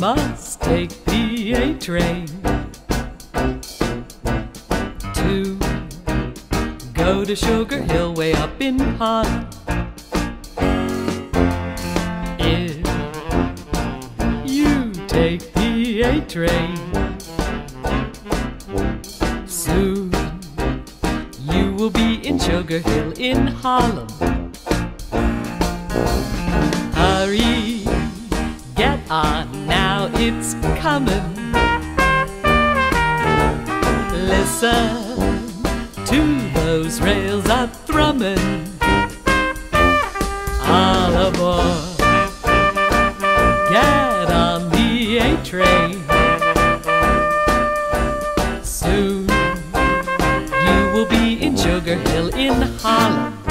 must take the A train to go to Sugar Hill way up in Harlem. If you take the A train, soon you will be in Sugar Hill in Harlem. Hurry, get on now, it's coming. Listen to those rails a thrumming. All aboard, get on the A train. Soon you will be in Sugar Hill in Harlem.